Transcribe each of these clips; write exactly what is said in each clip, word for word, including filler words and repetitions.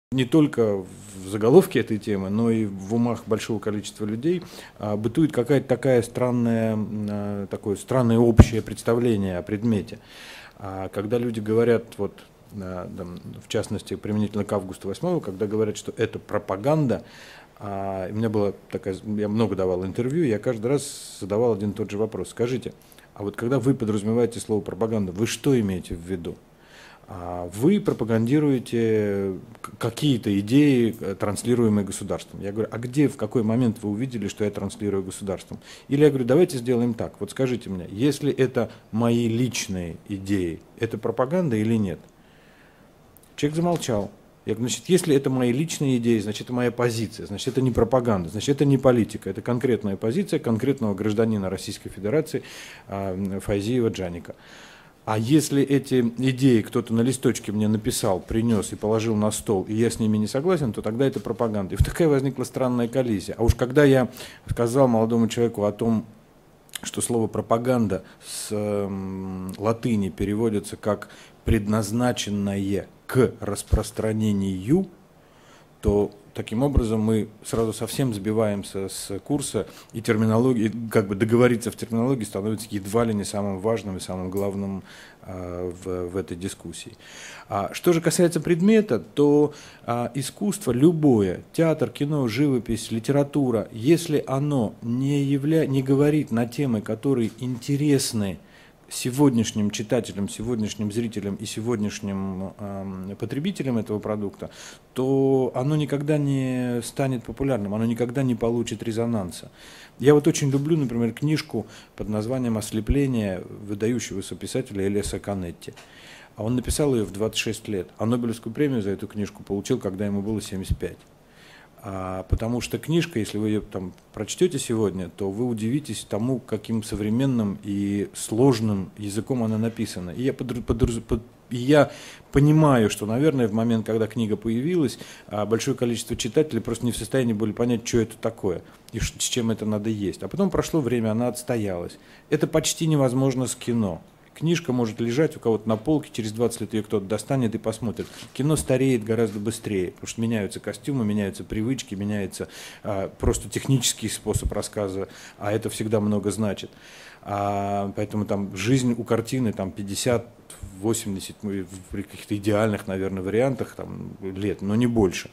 Не только в заголовке этой темы, но и в умах большого количества людей а, бытует какая-то такая странная, а, такое странное общее представление о предмете. А, когда люди говорят, вот, а, там, в частности, применительно к августу восьмого, когда говорят, что это пропаганда, а, у меня была такая, я много давал интервью, я каждый раз задавал один и тот же вопрос. Скажите, а вот когда вы подразумеваете слово пропаганда, вы что имеете в виду? Вы пропагандируете какие-то идеи, транслируемые государством. Я говорю, а где, в какой момент вы увидели, что я транслирую государством? Или я говорю, давайте сделаем так. Вот скажите мне, если это мои личные идеи, это пропаганда или нет? Человек замолчал. Я говорю, значит, если это мои личные идеи, значит, это моя позиция, значит, это не пропаганда, значит, это не политика, это конкретная позиция конкретного гражданина Российской Федерации Файзиева Джаника. А если эти идеи кто-то на листочке мне написал, принес и положил на стол, и я с ними не согласен, то тогда это пропаганда. И вот такая возникла странная коллизия. А уж когда я сказал молодому человеку о том, что слово пропаганда с э, латыни переводится как предназначенное к распространению, то таким образом мы сразу совсем сбиваемся с курса, и терминология, как бы договориться в терминологии становится едва ли не самым важным и самым главным а, в, в этой дискуссии. А, что же касается предмета, то а, искусство любое, театр, кино, живопись, литература, если оно не, явля... не говорит на темы, которые интересны сегодняшним читателям, сегодняшним зрителям и сегодняшним э, потребителям этого продукта, то оно никогда не станет популярным, оно никогда не получит резонанса. Я вот очень люблю, например, книжку под названием «Ослепление» выдающегося писателя Элиаса Канетти. А он написал ее в двадцать шесть лет, а Нобелевскую премию за эту книжку получил, когда ему было семьдесят пять. А, потому что книжка, если вы ее там прочтете сегодня, то вы удивитесь тому, каким современным и сложным языком она написана. И я, подр, подр, под, и я понимаю, что, наверное, в момент, когда книга появилась, большое количество читателей просто не в состоянии были понять, что это такое и с чем это надо есть. А потом прошло время, она отстоялась. Это почти невозможно с кино. Книжка может лежать у кого-то на полке, через двадцать лет ее кто-то достанет и посмотрит. Кино стареет гораздо быстрее, потому что меняются костюмы, меняются привычки, меняется а, просто технический способ рассказа, а это всегда много значит. А, поэтому там жизнь у картины там пятьдесят-восемьдесят, в каких-то идеальных, наверное, вариантах там, лет, но не больше.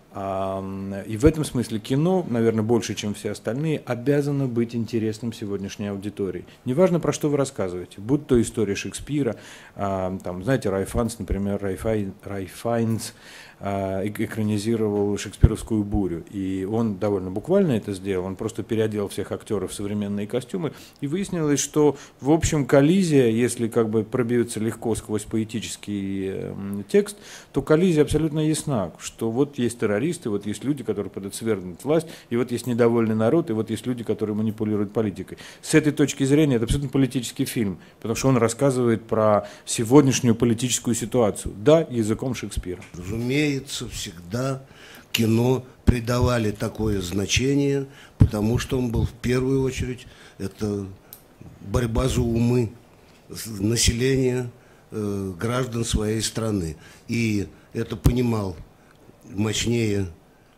И в этом смысле кино, наверное, больше, чем все остальные, обязано быть интересным сегодняшней аудитории. Неважно, про что вы рассказываете, будь то история Шекспира, там, знаете, Рай Файнс, например, Рай Файн, Рай Файнс экранизировал шекспировскую бурю, и он довольно буквально это сделал, он просто переодел всех актеров в современные костюмы, и выяснилось, что, в общем, коллизия, если как бы пробьется легко сквозь поэтический э, текст, то коллизия абсолютно ясна, что вот есть террористы, вот есть люди, которые пытаются свергнуть власть, и вот есть недовольный народ, и вот есть люди, которые манипулируют политикой. С этой точки зрения это абсолютно политический фильм, потому что он рассказывает про сегодняшнюю политическую ситуацию, да, языком Шекспира. Разумеется, всегда кино придавали такое значение, потому что он был в первую очередь, это борьба за умы населения, э, граждан своей страны. И это понимал мощнее,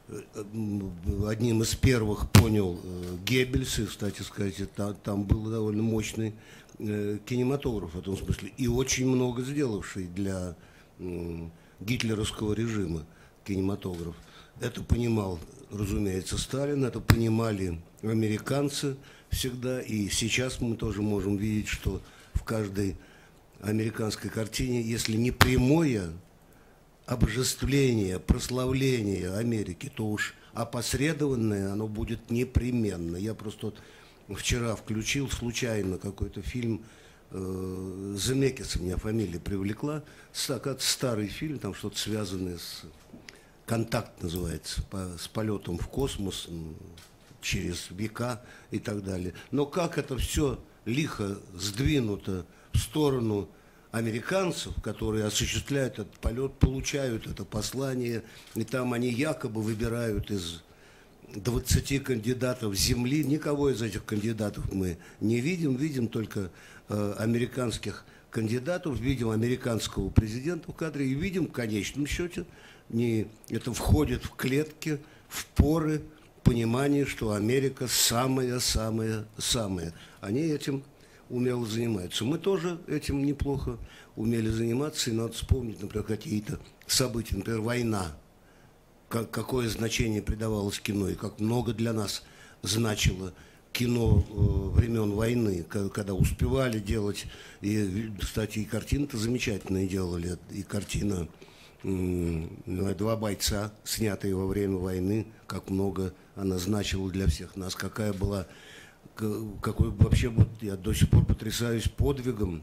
одним из первых понял э, Геббельс, и, кстати сказать, это, там был довольно мощный э, кинематограф в этом смысле, и очень много сделавший для э, гитлеровского режима кинематограф. Это понимал, разумеется, Сталин, это понимали американцы всегда, и сейчас мы тоже можем видеть, что в каждой американской картине, если не прямое обожествление, прославление Америки, то уж опосредованное оно будет непременно. Я просто вот вчера включил случайно какой-то фильм, Земекис, меня фамилия привлекла, старый фильм, там что-то связанное с «Контакт» называется, по, с полетом в космос через века и так далее. Но как это все лихо сдвинуто в сторону американцев, которые осуществляют этот полет, получают это послание, и там они якобы выбирают из двадцати кандидатов Земли. Никого из этих кандидатов мы не видим, видим только э, американских кандидатов, видим американского президента в кадре и видим в конечном счете не, это входит в клетки, в поры понимания, что Америка самая-самая-самая. Они этим умело занимаются. Мы тоже этим неплохо умели заниматься, и надо вспомнить, например, какие-то события, например, война, как, какое значение придавалось кино, и как много для нас значило кино э, времен войны, когда успевали делать, и, кстати, и картины-то замечательные делали, и картина э, «Два бойца», снятые во время войны, как много она значила для всех нас, какая была, какой вообще, вот я до сих пор потрясаюсь подвигом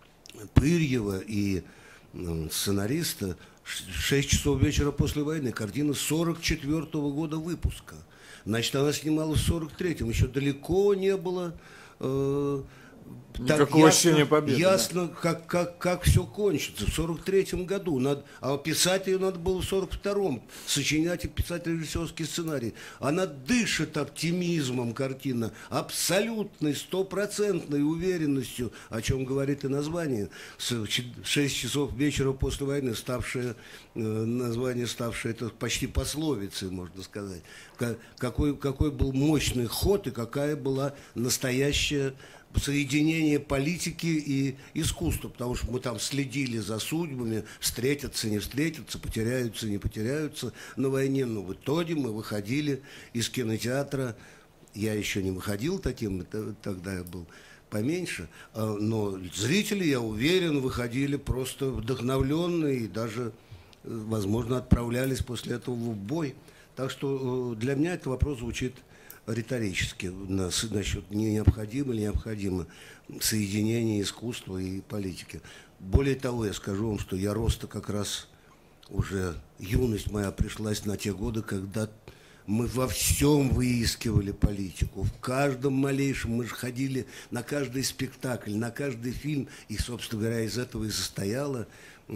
Пырьева и э, сценариста. «Шесть часов вечера после войны», картина сорок четвёртого года выпуска. Значит, она снималась в сорок третьем, еще далеко не было э, никакого ощущения победы. Ясно, да? как, как, как все кончится. В сорок третьем году. Надо, а писать ее надо было в сорок втором. Сочинять и писать режиссерский сценарий. Она дышит оптимизмом, картина, абсолютной, стопроцентной уверенностью, о чем говорит и название. «Шесть часов вечера после войны», ставшее, название ставшее, это почти пословицей, можно сказать. Какой, какой был мощный ход и какая была настоящая соединение политики и искусства, потому что мы там следили за судьбами, встретятся, не встретятся, потеряются, не потеряются на войне. Но в итоге мы выходили из кинотеатра, я еще не выходил таким, тогда я был поменьше, но зрители, я уверен, выходили просто вдохновленные и даже, возможно, отправлялись после этого в бой. Так что для меня этот вопрос звучит риторически, насчет необходимо или необходимо соединение искусства и политики. Более того, я скажу вам, что я роста как раз уже, юность моя пришлась на те годы, когда мы во всем выискивали политику, в каждом малейшем, мы же ходили на каждый спектакль, на каждый фильм, и, собственно говоря, из этого и состояла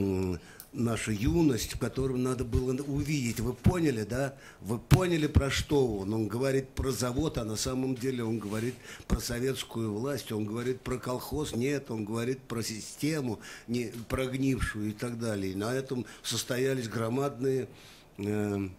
наша юность, в которой надо было увидеть. Вы поняли, да? Вы поняли, про что он? Он говорит про завод, а на самом деле он говорит про советскую власть, он говорит про колхоз, нет, он говорит про систему, не, прогнившую и так далее. И на этом состоялись громадные э,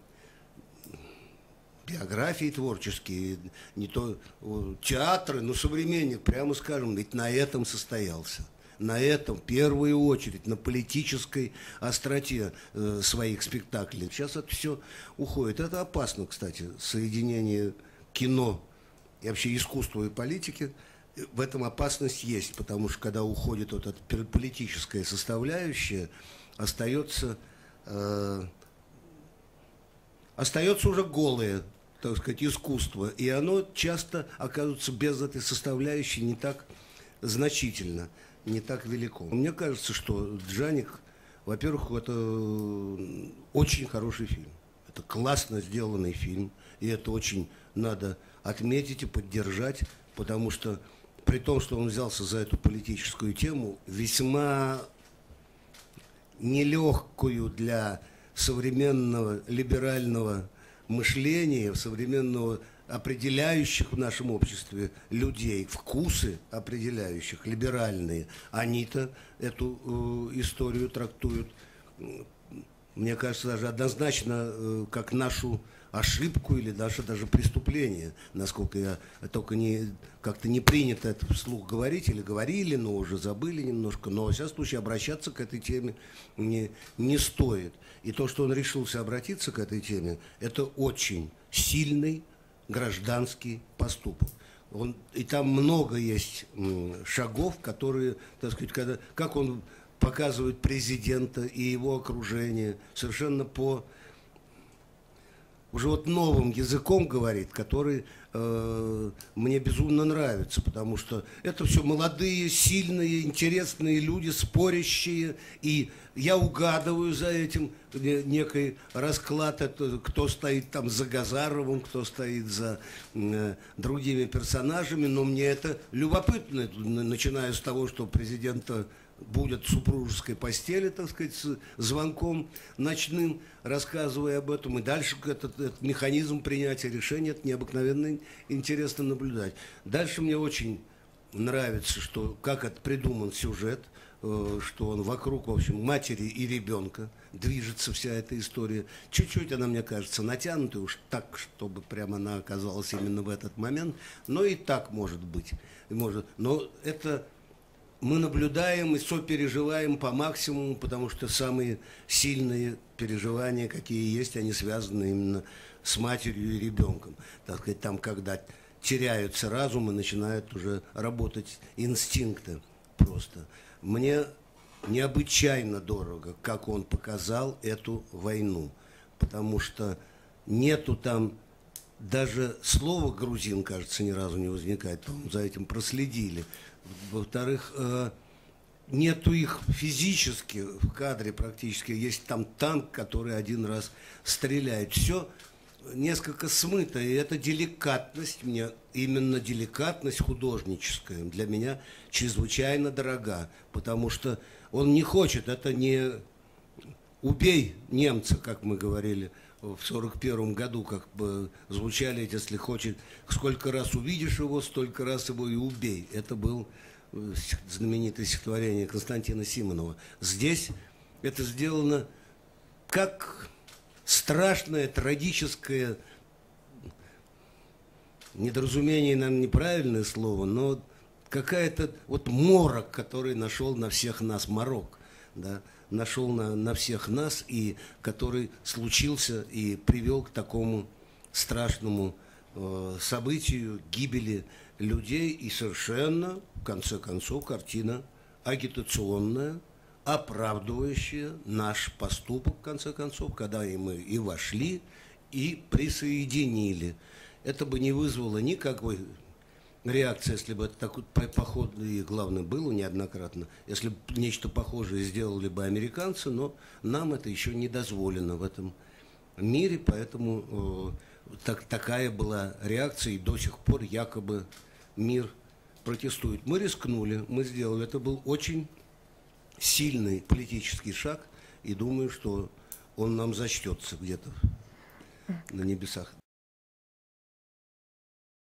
биографии творческие, не то э, театры, но современник, прямо скажем, ведь на этом состоялся. На этом, в первую очередь, на политической остроте э, своих спектаклей. Сейчас это все уходит. Это опасно, кстати, соединение кино и вообще искусства и политики. В этом опасность есть, потому что когда уходит вот эта политическая составляющая, остается, э, остается уже голое, так сказать, искусство. И оно часто оказывается без этой составляющей не так значительно, не так велико. Мне кажется, что «Джаник», во-первых, это очень хороший фильм. Это классно сделанный фильм. И это очень надо отметить и поддержать, потому что при том, что он взялся за эту политическую тему, весьма нелегкую для современного либерального мышления, современного определяющих в нашем обществе людей, вкусы определяющих, либеральные, они-то эту э, историю трактуют, мне кажется, даже однозначно э, как нашу ошибку или даже, даже преступление, насколько я только не, как-то не принято это вслух говорить, или говорили, но уже забыли немножко, но во всяком случае обращаться к этой теме не, не стоит. И то, что он решился обратиться к этой теме, это очень сильный гражданский поступок. Он, и там много есть м, шагов, которые, так сказать, когда, как он показывает президента и его окружение, совершенно по уже вот новым языком говорит, который э, мне безумно нравится, потому что это все молодые, сильные, интересные люди, спорящие, и я угадываю за этим некий расклад, это, кто стоит там за Газаровым, кто стоит за э, другими персонажами, но мне это любопытно, начиная с того, что президента будет в супружеской постели, так сказать, с звонком ночным, рассказывая об этом. И дальше этот, этот механизм принятия решения, это необыкновенно интересно наблюдать. Дальше мне очень нравится, что как это придуман сюжет, что он вокруг, в общем, матери и ребенка движется вся эта история. Чуть-чуть она, мне кажется, натянута уж так, чтобы прямо она оказалась именно в этот момент, но и так может быть. Может. Но это мы наблюдаем и сопереживаем по максимуму, потому что самые сильные переживания, какие есть, они связаны именно с матерью и ребенком. Так сказать, там, когда теряются разум и начинают уже работать инстинкты просто. Мне необычайно дорого, как он показал эту войну, потому что нету там даже слова грузин, кажется, ни разу не возникает, за этим проследили. Во-вторых, нету их физически в кадре практически, есть там танк, который один раз стреляет. Все несколько смыто, и эта деликатность, мне именно деликатность художническая для меня чрезвычайно дорога, потому что он не хочет, это не убей немца, как мы говорили в сорок первом году, как бы звучали, если хочет, сколько раз увидишь его, столько раз его и убей. Это был знаменитое стихотворение Константина Симонова. Здесь это сделано как страшное, трагическое недоразумение, наверное, неправильное слово, но какая-то вот морок, который нашел на всех нас, морок, да, нашел на, на всех нас, и который случился и привел к такому страшному э, событию, гибели людей, и совершенно, в конце концов, картина агитационная, оправдывающая наш поступок, в конце концов, когда и мы и вошли, и присоединили. Это бы не вызвало никакой реакции, если бы это такой поход, и главное, было неоднократно, если бы нечто похожее сделали бы американцы, но нам это еще не дозволено в этом мире, поэтому э, так, такая была реакция, и до сих пор якобы мир протестует. Мы рискнули, мы сделали, это был очень сильный политический шаг, и думаю, что он нам зачтется где-то на небесах.